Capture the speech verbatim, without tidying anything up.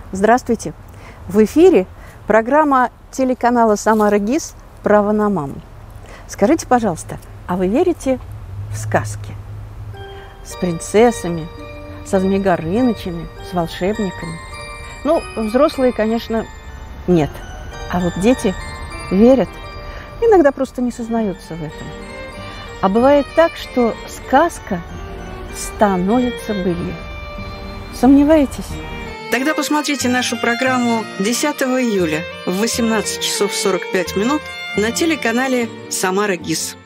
Здравствуйте! В эфире программа телеканала «Самара ГИС» «Право на маму». Скажите, пожалуйста, а вы верите в сказки? С принцессами, со Змей Горынычами, с волшебниками? Ну, взрослые, конечно, нет. А вот дети верят, иногда просто не сознаются в этом. А бывает так, что сказка становится былью. Сомневаетесь? Тогда посмотрите нашу программу десятого июля в восемнадцать часов сорок пять минут на телеканале «Самара ГИС».